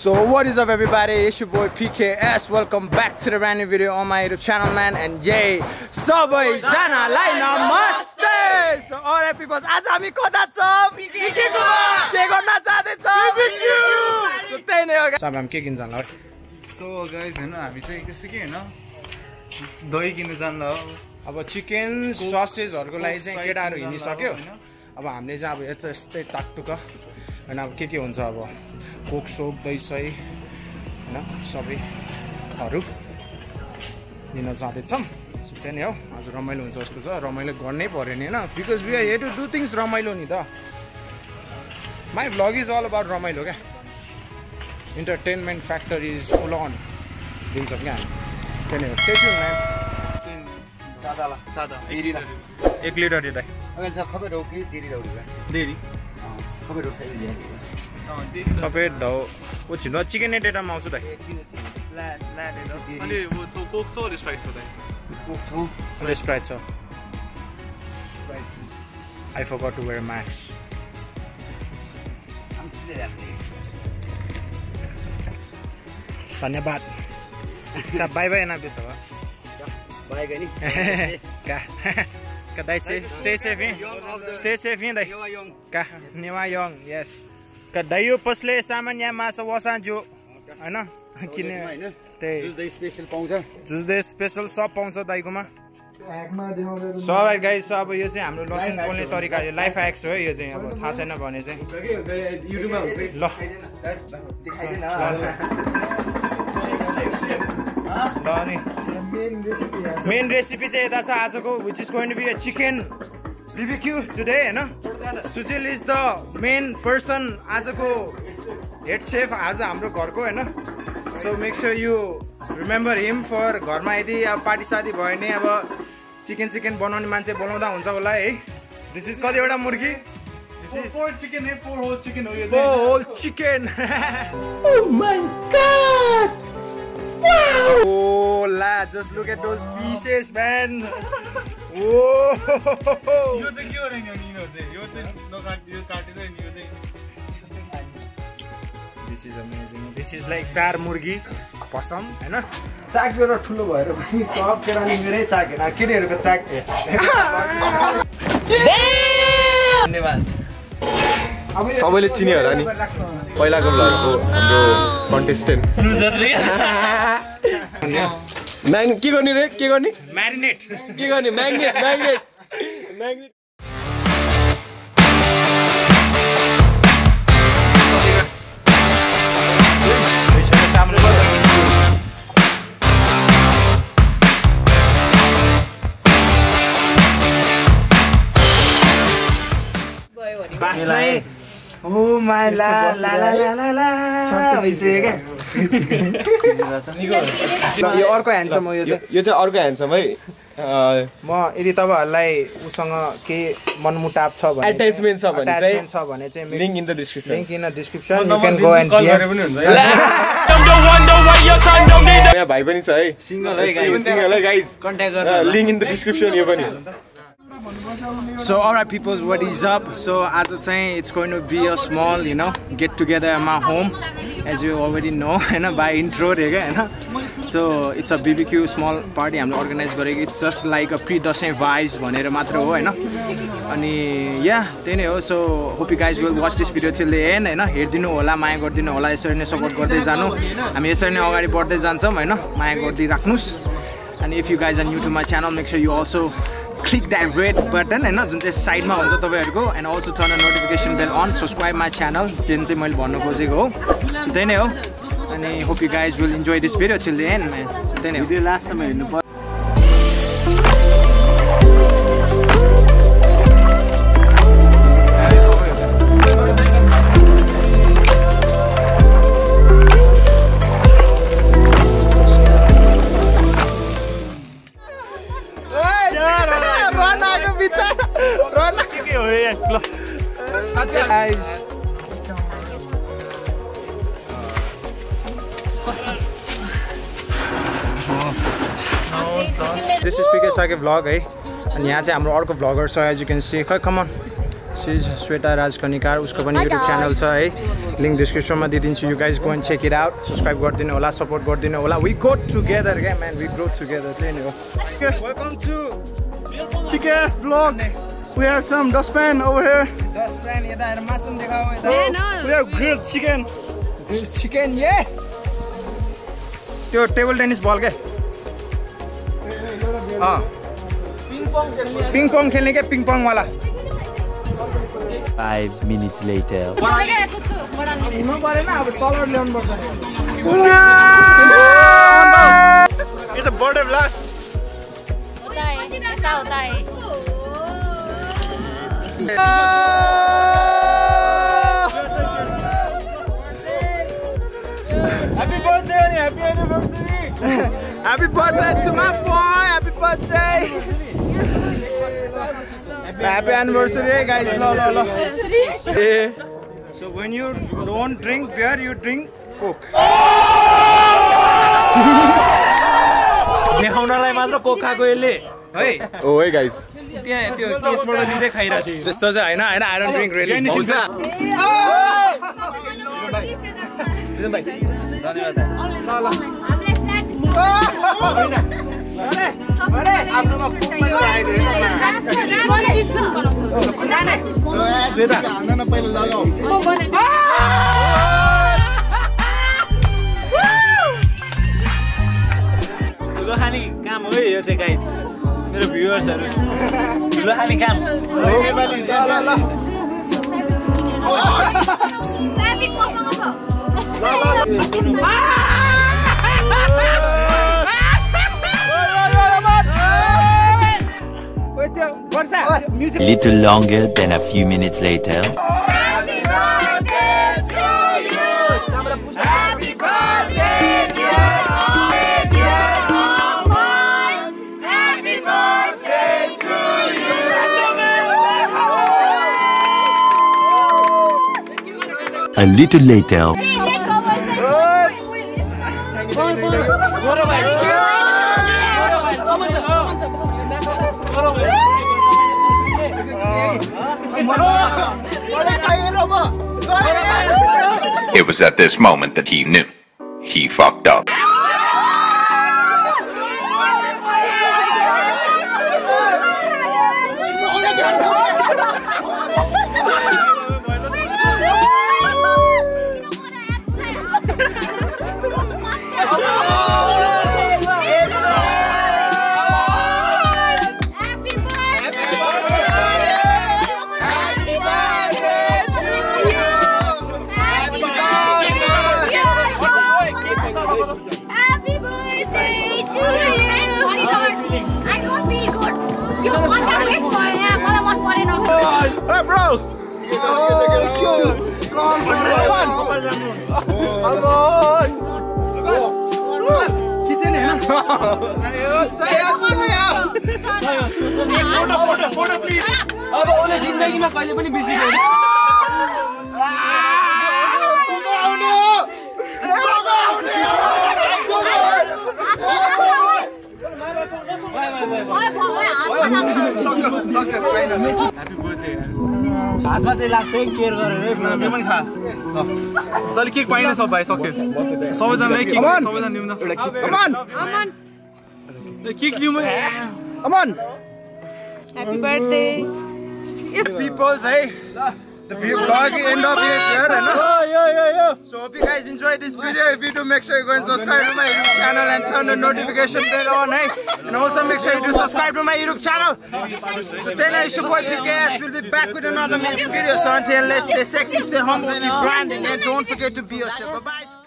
So what is up everybody, it's your boy PKS. Welcome back to the brand new video on my YouTube channel, man. And yay, Sabai Jana Lai Namaste. So alright people, आज हामी कता छौं? PK को के गर्न चाहदै छौं? BBQ. So त्यही नै हो गाइस. अब हामी के किन्न जान्ला? So guys, हैन हामी चाहिँ त्यस्तो के हैन दही किन्न जान्ला हो. अब चिकन ससेजहरुको लागि चाहिँ केटाहरु हिँडिसक्यो. अब हामीले चाहिँ अब यस्तै टाकटुक हैन अब के हुन्छ अब कोक सोप दही सही हैन सबैहरु लिन जाँदैछौं. सो त्यही नै हो, आज रमाइलो हुन्छ जस्तो छ. रमाइलो गर्नै पर्यो नि हैन, because we are here to do things रमाइलो नि त. My vlog is all about रमाइलो क्या. Entertainment factor is full on दिन्छ क्या हामी. त्यही नै हो. Stay tuned man. सादा 1 लिटर दिँदै अगाडि छ खबै रौ कि देरी रौ देरी खबै रौ सही ल्याए खबै ढौ ओ छिनो चिकन एटेटामा आउँछ त. अनि वो तो कोक छ र स्प्राइट छ त. कोक छ र स्प्राइट छ. I forgot to wear a mask. धन्यवाद. का बाय बाय ना बेसवा. बाय गनी. का का दाइ stay safe in. Stay safe in दाइ. का नेवा यङ yes. का दाइयो पसले सामान यहाँ माछा वसान्जो हैन किने त्यही जुस दही स्पेशल पाउँछ. जुस दही स्पेशल सब पाउँछ दाइकोमा. सो राइट गाइस, अब यो चाहिँ हाम्रो लसुन पोल्ने तरिका, यो लाइफ ह्याक्स हो यो चाहिँ. अब थाहा छैन भने चाहिँ ल अनि मेन रेसिपी चाहिँ यता छ आजको, which is going to be a chicken BBQ today हैन. Sujil is the main person, आजको हेड शेफ आज हाम्रो घरको हैन. So make sure you remember him for घरमा यदि अब पार्टी सादी भयो भने अब चिकन बनाउने मान्छे बोलाउँदा हुन्छ होला है. दिस इज कतिवटा मुर्गी? दिस इज 4 चिकन है, 4 होल चिकन हो यो. 4 whole chicken. Oh my god. Wow. Oh la, just look at those pieces man. Oh. यो चाहिँ के हो र निनो चाहिँ यो चाहिँ नकाट यो काटेर नि यो चाहिँ. This is amazing. This is like 4 मुर्गी पसम हैन. चाक एउटा ठुलो भएर पनि सब केराले मेरै चाक हैन, केटीहरुको चाक. धन्यवाद. सबैले चिन्यो होला नि पहिलाको भ्लगको हाम्रो कन्टेस्टेन्ट. के गर्ने रे के गर्ने म्यारिनेट के गर्ने म्याग्नेट. बास्नै. ओ माय ला ला ला ला ला भइसक्यो क्या. यो अर्को ह्यान्डसम हो. यो चाहिँ अर्को ह्यान्डसम है. म यदि तपाईहरुलाई उसँग के मनमुटाव छ भने अट्याचमेन्ट छ भने चाहिँ link in the description. You can go and यहाँ भाइ पनि छ है. सिंगल है गाइस. कन्ट्याक्ट गर्नु. लिंक इन द डिस्क्रिप्सन यो पनि. So alright peoples, what is up? So as I say, it's going to be a small, get together at my home, as you already know, by intro, so it's a BBQ small party I'm organized. It's just like a pre-Dasai vibes, and yeah, so hope you guys will watch this video till the end. हेर्दिनु होला, माया गर्दिनु होला, यसरी नै support गर्दै जानु. हामी यसरी नै अगाडि बढ्दै जान्छौं हैन. माया गर्दै राख्नुस्. And if you guys are new to my channel, make sure you also click that red button हैन जुन चाहिँ साइडमा हुन्छ तपाईहरुको, and also turn the notification bell on. Subscribe my channel जुन चाहिँ मैले भन्न खोजेको हो. त्यही नै हो. अनि hope you guys will enjoy this video till the end, man. त्यही नै हो. भिडियो लास्ट सम्म हेर्नु पर्यो. Guys, this is PK Sake vlog है. And यहाँ चाहिँ हाम्रो अर्को vlogger छ, as you can see. Come on. She is Shweta Raj Kanikar, उसको पनि युट्युब च्यानल छ है, लिङ्क डिस्क्रिप्सनमा दिइदिन्छु। You guys go and check it out, subscribe गरिदिनु होला, सपोर्ट गरिदिनु होला। वी गो टुगेदर क्या म्यान, वी ग्रो टुगेदर, त्यही नै हो। Welcome to PKS vlog. We have some dustpan over here. Dustpan, यता हेर मासु देखाऊ यता। We have grilled chicken. Grilled chicken, yeah. त्यो टेबल टेनिस बल के पिङ पङ खेल्ने क्या, पिङ पङ वाला। 5 minutes later. हिँड्नु परेन, अब तल ल्याउनु पर्छ। It's a birthday blast. ऐसा होता है। Happy birthday and happy anniversary. Happy birthday to my boy, happy birthday. Happy anniversary guys, lo. So when you don't drink beer, you drink Coke. देखाउनलाई मात्र Coke खाएको यसले है। ओ है गाइस, त्यहाँ त्यो केसबाट लिँदै खाइरहेको थियो। त्यस्तो चाहिँ हैन, I don't drink really. हुन्छ ठुलो खाने काम हो यो चाहिँ गाइस, मेरो भ्युअर्सहरु ठुलो खाने काम हो Nepali. A little longer than a few minutes later. Happy birthday to you. Happy birthday dear Aman. Happy birthday to you. A little later. It was at this moment that he knew. He fucked up. Hey bro! Photo please. अब ओले जिन्दगीमा कहिले पनि बिर्सिदैन। हातमा चाहिँ लाग्छ care गरेर यो पनि खा। तैँले केक पाइन सब भाइ सक्यो। सबैजनाले केक सबैजना लिउँ न। Aman. केक लिउँ म। Aman. Happy birthday. Peoples, hey. The vlog end up is here, right? So hope you guys enjoyed this video. If you do, make sure you go and subscribe to my YouTube channel and turn the notification bell on, hey. And also make sure you do subscribe to my YouTube channel. So then it's your boy PKS. We'll be back with another amazing video. So until then, stay sexy, stay humble, keep grinding, and don't forget to be yourself. Bye bye.